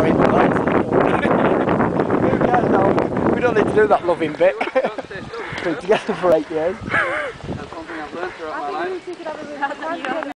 sorry. We don't need to do that loving bit. Been together for 8 years. That's one thing I've learned throughout my life.